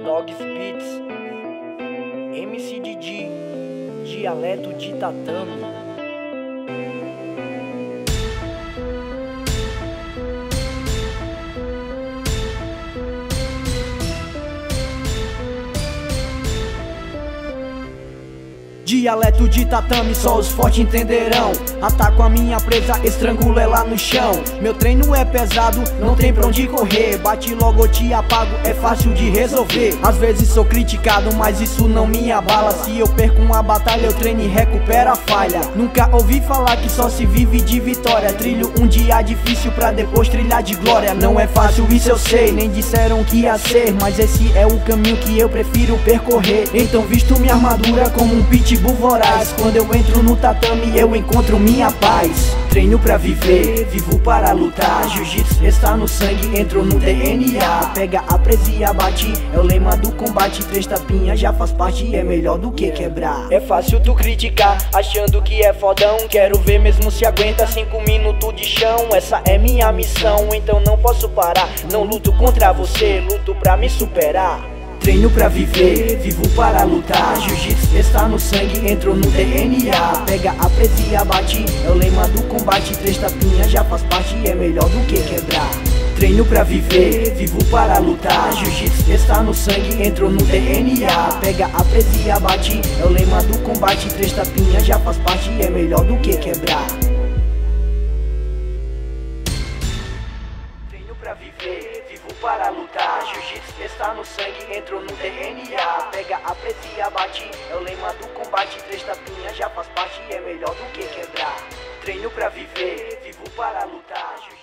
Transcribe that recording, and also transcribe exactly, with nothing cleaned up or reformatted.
Dogs Beats, M C Didi, dialeto de tatame. Dialeto de tatame, só os fortes entenderão. Ataco a minha presa, estrangulo ela no chão. Meu treino é pesado, não tem pra onde correr. Bate logo eu te apago, é fácil de resolver. Às vezes sou criticado, mas isso não me abala. Se eu perco uma batalha, eu treino e recupero a falha. Nunca ouvi falar que só se vive de vitória. Trilho um dia difícil pra depois trilhar de glória. Não é fácil, isso eu sei, nem disseram que ia ser, mas esse é o caminho que eu prefiro percorrer. Então visto minha armadura como um pitbull voraz. Quando eu entro no tatame eu encontro minha paz. Treino pra viver, vivo para lutar. Jiu-jitsu está no sangue, entrou no D N A. Pega a presa e abate, é o lema do combate. Três tapinhas já faz parte, é melhor do que quebrar. É fácil tu criticar, achando que é fodão. Quero ver mesmo se aguenta cinco minutos de chão. Essa é minha missão, então não posso parar. Não luto contra você, luto pra me superar. Treino pra viver, vivo para lutar. Jiu-jitsu está no sangue, entrou no D N A. Pega a presa e abate, é o lema do combate. Três tapinhas já faz parte, é melhor do que quebrar. Treino pra viver, vivo para lutar. Jiu-jitsu está no sangue, entrou no D N A. Pega a presa e abate, é o lema do combate. Três tapinhas já faz parte, é melhor do que quebrar. Treino pra viver, vivo para lutar. Jiu-jitsu está no sangue, entrou no D N A. Pega a presa e abate, é o lema do combate. Três tapinhas já faz parte, é melhor do que quebrar. Treino pra viver, vivo para lutar.